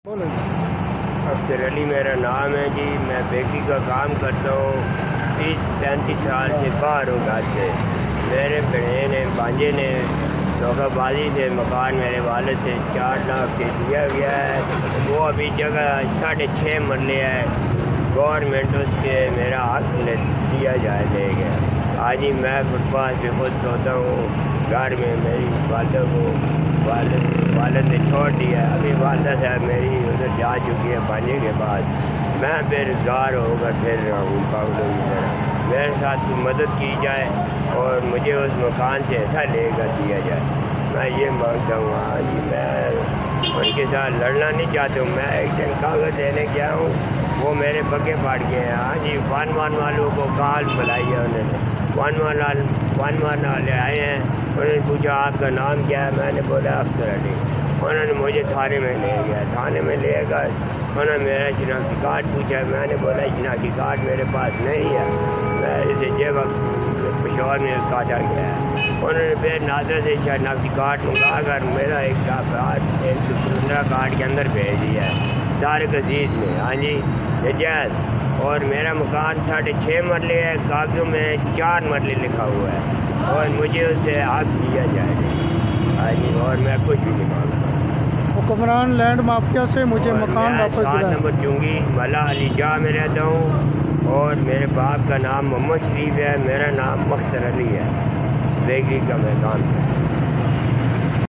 افضل علی میرا نام ہے جی. میں بیکری کا کام کرتا ہوں. 30-35 سال سے باہر ہوں گھر سے. میرے بہنے نے بانجے نے دھوکہ بازی سے مکان میرے والد سے 4 لاکھ سے دیا گیا ہے. وہ ابھی جگہ 6.5 مرلے ہے. گورنمنٹ اس کے میرا حق دیا جائے دے گا. آج ہی میں فٹ پاتھ پہ خود سوتا ہوں. گھر میں میری والدہ کو والد نے چھوڑ دیا. ابھی والدہ صاحب میری ادھر جا چکی ہے بانجے کے بعد. میں بے روزگار ہو کر پھر رہا ہوں پاگلوں کی طرح. میرے ساتھ مدد کی جائے اور مجھے اس مکان سے ایسا لے کر دیا جائے. میں یہ مانگتا ہوں. ہاں جی میں ان کے ساتھ لڑنا نہیں چاہتا ہوں. میں ایک دن کاغذ لینے گیا ہوں, وہ میرے بگے پاٹ گئے ہیں. ہاں جی ون والوں کو کال بلائی ہے انہوں نے. ون والے آئے ہیں. انہوں نے پوچھا آپ کا نام کیا ہے. میں نے بولا افضل علی. انہوں نے مجھے تھانے میں لے گیا. تھانے میں لے کر انہوں نے میرا شناختی کارڈ پوچھا. میں نے بولا شناختی کارڈ میرے پاس نہیں ہے. میں اسے جب پشاور میں کاٹا گیا ہے. انہوں نے پھر ناظر سے شناختی کارڈ منگا کر میرا ایک کارڈ 15 کارڈ کے اندر بھیج دیا ہے طارق عزیز میں. ہاں جی نجات. اور میرا مکان 6.5 مرلے ہے. کاغذوں میں 4 مرلے لکھا ہوا ہے اور مجھے اس سے حق دیا جائے. ہاں جی اور میں کچھ بھی نہیں مانگتا. حکمران لینڈ مافیا سے مجھے مکان واپس دلائیں. 7 نمبر چونگی ملا علی جا میں رہتا ہوں اور میرے باپ کا نام محمد شریف ہے. میرا نام مختر علی ہے. بیکری کا میں کام کرتا ہوں.